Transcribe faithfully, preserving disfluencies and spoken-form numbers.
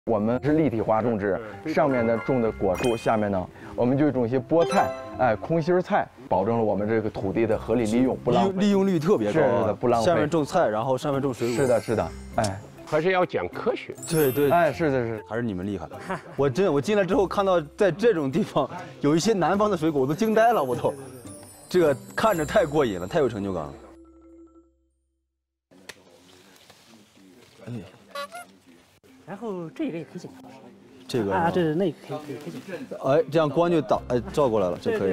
我们是立体化种植，上面呢种的果树，下面呢我们就种一些菠菜，哎，空心菜，保证了我们这个土地的合理利用，不浪费。 利用率特别高， 是的，不浪费。 下面种菜，然后上面种水果。 是的，是的，哎， 还是要讲科学。 对对， 哎，是的，是， 还是你们厉害。我真我进来之后看到在这种地方有一些南方的水果，我都惊呆了，我都，这个看着太过瘾了，太有成就感了。 哎。然后这个也可以剪。 这个啊，这是那个可以可以可以剪。 哎，这样光就打哎照过来了，这可以。